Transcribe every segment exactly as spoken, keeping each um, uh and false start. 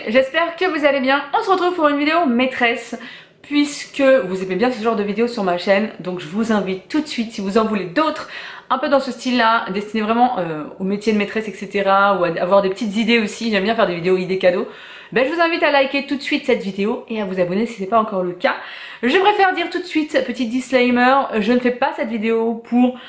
j'espère que vous allez bien. On se retrouve pour une vidéo maîtresse, puisque vous aimez bien ce genre de vidéos sur ma chaîne. Donc je vous invite tout de suite, si vous en voulez d'autres, un peu dans ce style-là, destinés vraiment euh, au métier de maîtresse, et cetera. Ou à avoir des petites idées aussi, j'aime bien faire des vidéos idées cadeaux. Ben, je vous invite à liker tout de suite cette vidéo et à vous abonner si ce n'est pas encore le cas. Je préfère dire tout de suite, petit disclaimer, je ne fais pas cette vidéo pour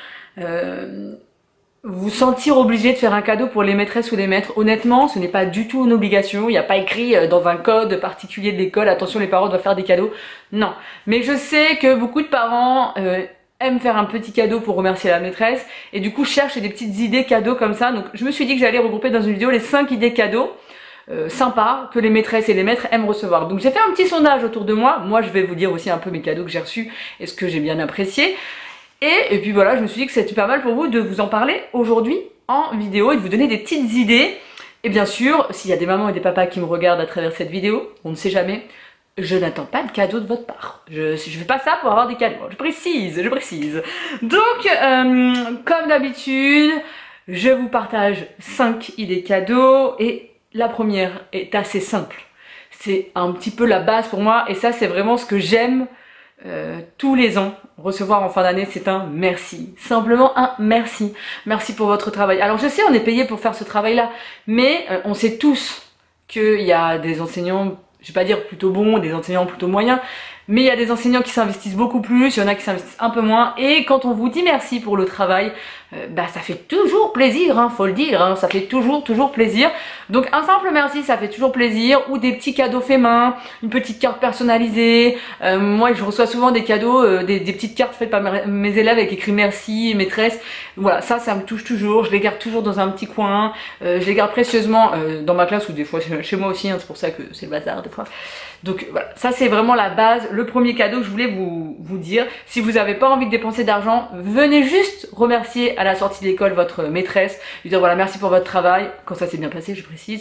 euh, vous sentir obligé de faire un cadeau pour les maîtresses ou les maîtres. Honnêtement, ce n'est pas du tout une obligation, il n'y a pas écrit dans un code particulier de l'école, attention les parents doivent faire des cadeaux. Non, mais je sais que beaucoup de parents euh, aiment faire un petit cadeau pour remercier la maîtresse et du coup cherchent des petites idées cadeaux comme ça. Donc je me suis dit que j'allais regrouper dans une vidéo les cinq idées cadeaux Euh, sympa que les maîtresses et les maîtres aiment recevoir. Donc j'ai fait un petit sondage autour de moi. Moi je vais vous dire aussi un peu mes cadeaux que j'ai reçus et ce que j'ai bien apprécié. Et, et puis voilà, je me suis dit que c'était pas mal pour vous de vous en parler aujourd'hui en vidéo et de vous donner des petites idées. Et bien sûr, s'il y a des mamans et des papas qui me regardent à travers cette vidéo, on ne sait jamais, je n'attends pas de cadeaux de votre part. Je ne fais pas ça pour avoir des cadeaux. Je précise, je précise. Donc, euh, comme d'habitude, je vous partage cinq idées cadeaux et la première est assez simple. C'est un petit peu la base pour moi et ça c'est vraiment ce que j'aime euh, tous les ans recevoir en fin d'année, c'est un merci. Simplement un merci. Merci pour votre travail. Alors je sais on est payé pour faire ce travail là, mais euh, on sait tous qu'il y a des enseignants, je vais pas dire plutôt bons, des enseignants plutôt moyens, mais il y a des enseignants qui s'investissent beaucoup plus, il y en a qui s'investissent un peu moins, et quand on vous dit merci pour le travail, euh, bah ça fait toujours plaisir, hein, faut le dire, hein, ça fait toujours, toujours plaisir. Donc un simple merci, ça fait toujours plaisir, ou des petits cadeaux faits main, une petite carte personnalisée. Euh, moi je reçois souvent des cadeaux, euh, des, des petites cartes faites par mes élèves avec écrit merci, maîtresse. Voilà, ça, ça me touche toujours, je les garde toujours dans un petit coin, euh, je les garde précieusement euh, dans ma classe ou des fois chez moi aussi, hein, c'est pour ça que c'est le bazar des fois. Donc voilà, ça c'est vraiment la base, le premier cadeau que je voulais vous, vous dire. Si vous n'avez pas envie de dépenser d'argent, venez juste remercier à la sortie de l'école votre maîtresse, lui dire voilà merci pour votre travail, quand ça s'est bien passé je précise,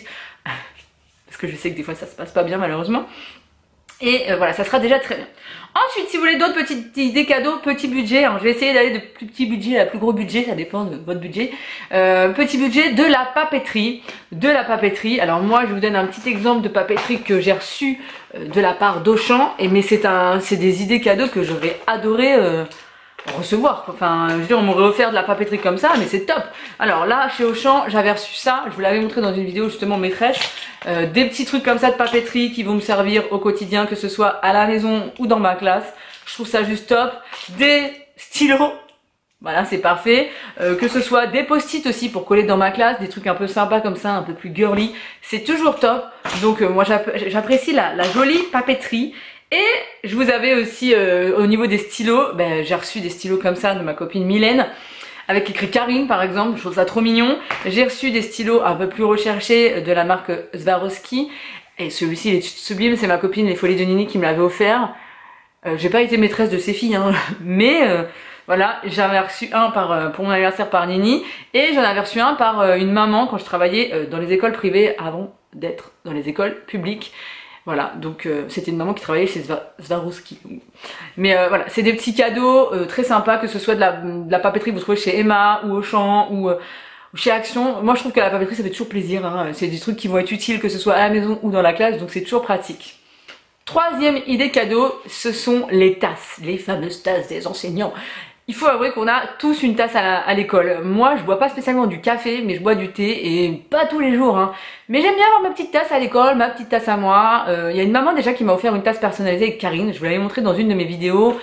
parce que je sais que des fois ça se passe pas bien malheureusement. Et euh, voilà, ça sera déjà très bien. Ensuite, si vous voulez d'autres petites idées cadeaux, petit budget, hein, je vais essayer d'aller de plus petit budget à plus gros budget, ça dépend de votre budget. Euh, petit budget, de la papeterie. De la papeterie. Alors moi, je vous donne un petit exemple de papeterie que j'ai reçu euh, de la part d'Auchan. Et mais c'est un, c'est des idées cadeaux que j'aurais adoré euh, recevoir. Enfin, je veux dire, on m'aurait offert de la papeterie comme ça, mais c'est top. Alors là, chez Auchan, j'avais reçu ça. Je vous l'avais montré dans une vidéo justement maîtresse. Euh, des petits trucs comme ça de papeterie qui vont me servir au quotidien, que ce soit à la maison ou dans ma classe. Je trouve ça juste top. Des stylos, voilà c'est parfait. Euh, que ce soit des post-it aussi pour coller dans ma classe, des trucs un peu sympas comme ça, un peu plus girly. C'est toujours top. Donc euh, moi j'apprécie la, la jolie papeterie. Et je vous avais aussi euh, au niveau des stylos, ben, j'ai reçu des stylos comme ça de ma copine Mylène. Avec écrit Karine par exemple, je trouve ça trop mignon. J'ai reçu des stylos un peu plus recherchés de la marque Swarovski. Et celui-ci il est sublime, c'est ma copine Les Folies de Nini qui me l'avait offert. Euh, j'ai pas été maîtresse de ces filles, hein, mais euh, voilà, j'avais reçu un par, euh, pour mon anniversaire par Nini. Et j'en avais reçu un par euh, une maman quand je travaillais euh, dans les écoles privées avant d'être dans les écoles publiques. Voilà, donc euh, c'était une maman qui travaillait chez Swarovski. Mais euh, voilà, c'est des petits cadeaux euh, très sympas, que ce soit de la, de la papeterie que vous trouvez chez Emma ou Auchan ou, euh, ou chez Action. Moi je trouve que la papeterie ça fait toujours plaisir, hein. C'est des trucs qui vont être utiles que ce soit à la maison ou dans la classe, donc c'est toujours pratique. Troisième idée cadeau, ce sont les tasses, les fameuses tasses des enseignants. Il faut avouer qu'on a tous une tasse à l'école. Moi, je bois pas spécialement du café, mais je bois du thé, et pas tous les jours. Hein. Mais j'aime bien avoir ma petite tasse à l'école, ma petite tasse à moi. Il euh, y a une maman déjà qui m'a offert une tasse personnalisée avec Karine. Je vous l'avais montré dans une de mes vidéos.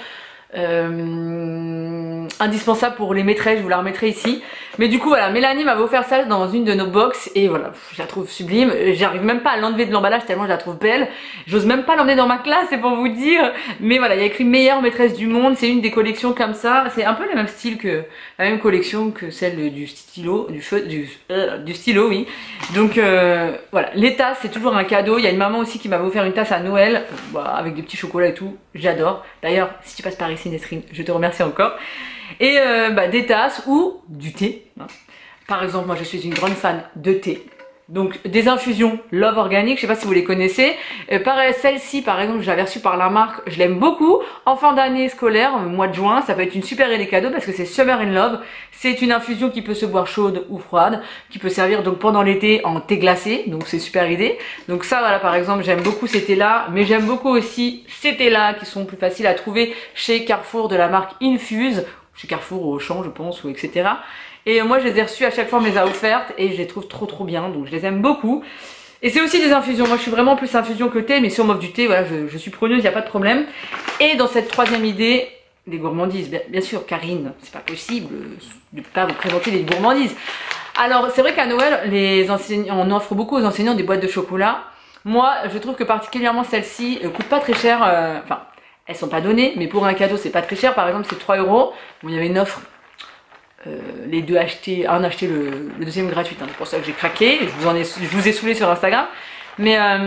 Euh, indispensable pour les maîtresses, je vous la remettrai ici. Mais du coup voilà, Mélanie m'avait offert ça dans une de nos box et voilà, je la trouve sublime. J'arrive même pas à l'enlever de l'emballage tellement je la trouve belle. J'ose même pas l'emmener dans ma classe, c'est pour vous dire. Mais voilà, il y a écrit meilleure maîtresse du monde, c'est une des collections comme ça. C'est un peu le même style que la même collection que celle du stylo, du feu, du, euh, du stylo, oui. Donc euh, voilà, les tasses c'est toujours un cadeau. Il y a une maman aussi qui m'avait offert une tasse à Noël, euh, voilà, avec des petits chocolats et tout. J'adore. D'ailleurs, si tu passes par ici Nesrine, je te remercie encore. Et euh, bah, des tasses ou du thé. Hein. Par exemple, moi je suis une grande fan de thé. Donc des infusions Love Organic, je sais pas si vous les connaissez. Euh, pareil, celle-ci par exemple, je l'avais reçue par la marque, je l'aime beaucoup. En fin d'année scolaire, euh, mois de juin, ça peut être une super idée cadeau parce que c'est Summer in Love. C'est une infusion qui peut se boire chaude ou froide, qui peut servir donc pendant l'été en thé glacé, donc c'est super idée. Donc ça voilà par exemple, j'aime beaucoup ces thés-là, mais j'aime beaucoup aussi ces thés-là qui sont plus faciles à trouver chez Carrefour de la marque Infuse, chez Carrefour ou Auchan je pense, ou et cetera. Et moi je les ai reçus à chaque fois, on me les a offertes et je les trouve trop trop bien, donc je les aime beaucoup. Et c'est aussi des infusions, moi je suis vraiment plus infusion que thé, mais si on m'offre du thé, voilà, je, je suis preneuse, il n'y a pas de problème. Et dans cette troisième idée, des gourmandises, bien, bien sûr Karine, c'est pas possible de ne pas vous présenter des gourmandises. Alors c'est vrai qu'à Noël, les enseignants, on offre beaucoup aux enseignants des boîtes de chocolat. Moi je trouve que particulièrement celles-ci ne coûtent pas très cher, euh, enfin elles sont pas données, mais pour un cadeau c'est pas très cher, par exemple c'est trois euros, bon il y avait une offre. Euh, les deux achetés, un acheté le, le deuxième gratuit, hein, c'est pour ça que j'ai craqué, je vous, en ai, je vous ai saoulé sur Instagram, mais euh,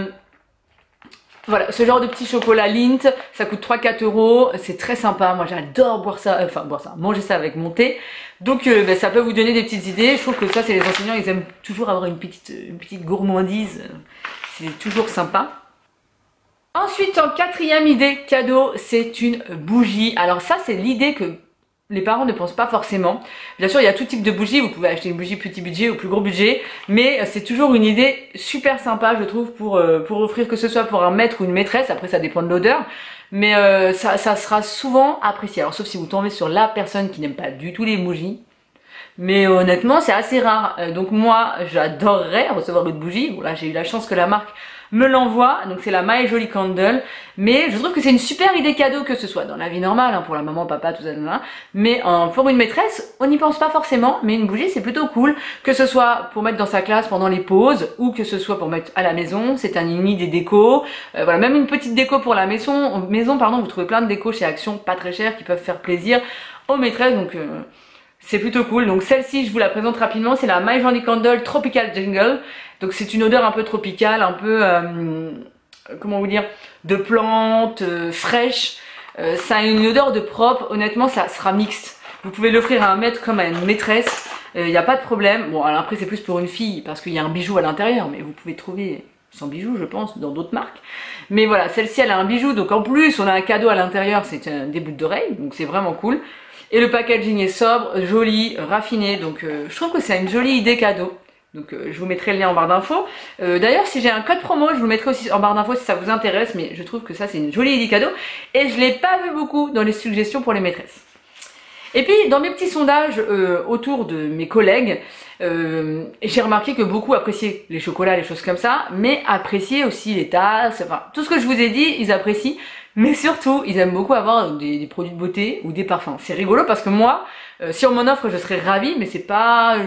voilà, ce genre de petit chocolat Lindt, ça coûte trois à quatre euros, c'est très sympa, moi j'adore boire ça, enfin boire ça, manger ça avec mon thé, donc euh, ben, ça peut vous donner des petites idées. Je trouve que ça c'est les enseignants, ils aiment toujours avoir une petite, une petite gourmandise, c'est toujours sympa. Ensuite en quatrième idée cadeau, c'est une bougie. Alors ça c'est l'idée que les parents ne pensent pas forcément. Bien sûr, il y a tout type de bougie. Vous pouvez acheter une bougie petit budget ou plus gros budget. Mais c'est toujours une idée super sympa, je trouve, pour, euh, pour offrir, que ce soit pour un maître ou une maîtresse. Après, ça dépend de l'odeur. Mais euh, ça, ça sera souvent apprécié. Alors, sauf si vous tombez sur la personne qui n'aime pas du tout les bougies. Mais honnêtement, c'est assez rare. Euh, donc moi, j'adorerais recevoir une bougie. Bon, là, j'ai eu la chance que la marque me l'envoie, donc c'est la My Jolly Candle, mais je trouve que c'est une super idée cadeau, que ce soit dans la vie normale, hein, pour la maman, papa, tout ça, tout ça, mais euh, pour une maîtresse, on n'y pense pas forcément, mais une bougie c'est plutôt cool, que ce soit pour mettre dans sa classe pendant les pauses, ou que ce soit pour mettre à la maison, c'est un idée déco, euh, voilà, même une petite déco pour la maison, maison pardon, vous trouvez plein de décos chez Action, pas très chères, qui peuvent faire plaisir aux maîtresses, donc... Euh, c'est plutôt cool. Donc celle-ci, je vous la présente rapidement, c'est la My Jolly Candle Tropical Jungle. Donc c'est une odeur un peu tropicale, un peu, euh, comment vous dire, de plantes, euh, fraîches. Euh, ça a une odeur de propre, honnêtement ça sera mixte. Vous pouvez l'offrir à un maître comme à une maîtresse, il euh, n'y a pas de problème. Bon alors après c'est plus pour une fille parce qu'il y a un bijou à l'intérieur, mais vous pouvez trouver sans bijou je pense dans d'autres marques. Mais voilà, celle-ci elle a un bijou, donc en plus on a un cadeau à l'intérieur, c'est euh, des boucles d'oreilles, donc c'est vraiment cool. Et le packaging est sobre, joli, raffiné, donc euh, je trouve que c'est une jolie idée cadeau. Donc euh, je vous mettrai le lien en barre d'infos. Euh, D'ailleurs si j'ai un code promo, je vous le mettrai aussi en barre d'infos si ça vous intéresse, mais je trouve que ça c'est une jolie idée cadeau. Et je ne l'ai pas vu beaucoup dans les suggestions pour les maîtresses. Et puis dans mes petits sondages euh, autour de mes collègues, euh, j'ai remarqué que beaucoup appréciaient les chocolats, les choses comme ça, mais appréciaient aussi les tasses, enfin tout ce que je vous ai dit, ils apprécient. Mais surtout, ils aiment beaucoup avoir des, des produits de beauté ou des parfums. C'est rigolo parce que moi, euh, si on m'en offre, je serais ravie, mais c'est pas,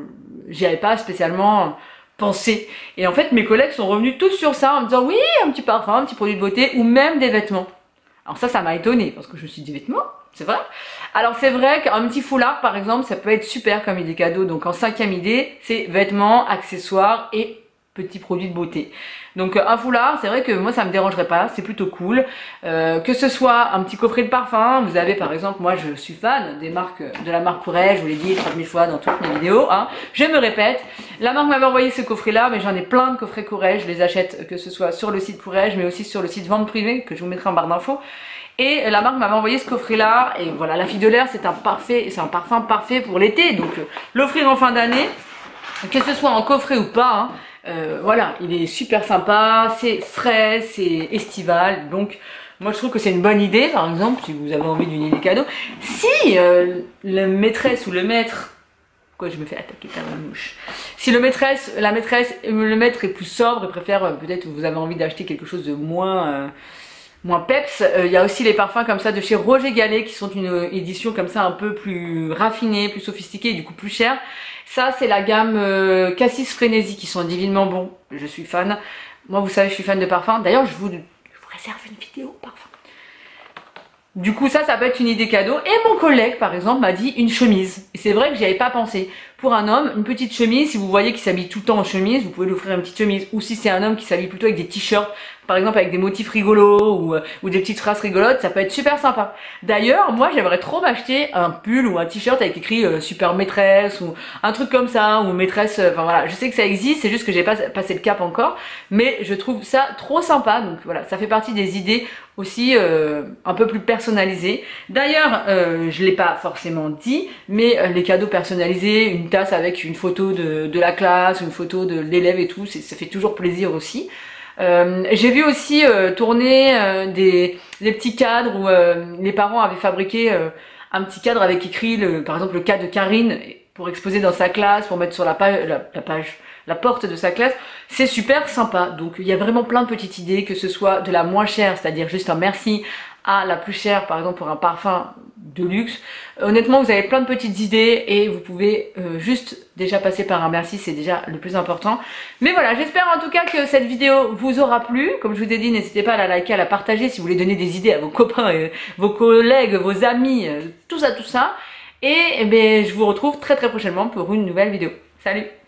j'y avais pas spécialement pensé. Et en fait, mes collègues sont revenus tous sur ça en me disant oui, un petit parfum, un petit produit de beauté ou même des vêtements. Alors ça, ça m'a étonnée parce que je me suis dit des vêtements, c'est vrai. Alors c'est vrai qu'un petit foulard, par exemple, ça peut être super comme idée cadeau. Donc en cinquième idée, c'est vêtements, accessoires et petits produits de beauté. Donc un foulard, c'est vrai que moi ça me dérangerait pas, c'est plutôt cool. Euh, que ce soit un petit coffret de parfum, vous avez par exemple, moi je suis fan des marques, de la marque Courrèges, je vous l'ai dit trente mille fois dans toutes mes vidéos, hein. Je me répète, la marque m'avait envoyé ce coffret là, mais j'en ai plein de coffrets Courrèges, je les achète que ce soit sur le site Courrèges, mais aussi sur le site Vente Privée, que je vous mettrai en barre d'infos. Et la marque m'avait envoyé ce coffret là, et voilà, la Fille de l'air c'est un parfait, c'est un parfum parfait pour l'été, donc euh, l'offrir en fin d'année, que ce soit en coffret ou pas, hein. Euh, voilà, il est super sympa, c'est frais, c'est estival, donc moi je trouve que c'est une bonne idée, par exemple, si vous avez envie d'une idée cadeau. Si euh, la maîtresse ou le maître, quoi je me fais attaquer par la mouche, si le maîtresse, la maîtresse, le maître est plus sobre et préfère, euh, peut-être vous avez envie d'acheter quelque chose de moins... Euh, moins peps, il euh, y a aussi les parfums comme ça de chez Roger Gallet qui sont une édition comme ça un peu plus raffinée, plus sophistiquée et du coup plus chère. Ça c'est la gamme euh, Cassis Frénésie qui sont divinement bons, je suis fan. Moi vous savez je suis fan de parfums, d'ailleurs je vous, je vous réserve une vidéo parfum. Du coup ça, ça peut être une idée cadeau. Et mon collègue par exemple m'a dit une chemise. Et c'est vrai que j'y avais pas pensé. Pour un homme, une petite chemise, si vous voyez qu'il s'habille tout le temps en chemise, vous pouvez lui offrir une petite chemise. Ou si c'est un homme qui s'habille plutôt avec des t-shirts, par exemple avec des motifs rigolos ou, ou des petites phrases rigolotes, ça peut être super sympa. D'ailleurs, moi j'aimerais trop m'acheter un pull ou un t-shirt avec écrit euh, super maîtresse ou un truc comme ça, ou maîtresse, enfin euh, voilà, je sais que ça existe, c'est juste que j'ai pas passé le cap encore, mais je trouve ça trop sympa, donc voilà, ça fait partie des idées aussi euh, un peu plus personnalisées. D'ailleurs, euh, je l'ai pas forcément dit, mais euh, les cadeaux personnalisés, une tasse avec une photo de, de la classe, une photo de l'élève et tout, ça fait toujours plaisir aussi. Euh, j'ai vu aussi euh, tourner euh, des, des petits cadres où euh, les parents avaient fabriqué euh, un petit cadre avec écrit le, par exemple le cas de Karine pour exposer dans sa classe, pour mettre sur la page, la, la page, la porte de sa classe. C'est super sympa. Donc il y a vraiment plein de petites idées, que ce soit de la moins chère, c'est-à-dire juste un merci, à la plus chère, par exemple pour un parfum de luxe. Honnêtement, vous avez plein de petites idées et vous pouvez euh, juste déjà passer par un merci, c'est déjà le plus important. Mais voilà, j'espère en tout cas que cette vidéo vous aura plu. Comme je vous ai dit, n'hésitez pas à la liker, à la partager si vous voulez donner des idées à vos copains, et vos collègues, vos amis, tout ça, tout ça. Et, eh bien, je vous retrouve très très prochainement pour une nouvelle vidéo. Salut!